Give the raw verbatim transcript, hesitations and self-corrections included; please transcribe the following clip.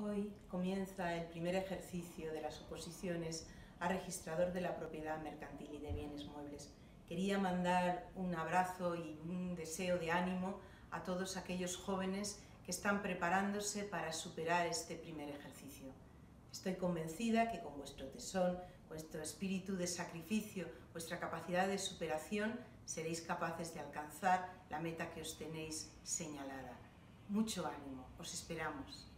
Hoy comienza el primer ejercicio de las oposiciones a registrador de la propiedad mercantil y de bienes muebles. Quería mandar un abrazo y un deseo de ánimo a todos aquellos jóvenes que están preparándose para superar este primer ejercicio. Estoy convencida que con vuestro tesón, vuestro espíritu de sacrificio, vuestra capacidad de superación, seréis capaces de alcanzar la meta que os tenéis señalada. Mucho ánimo, os esperamos.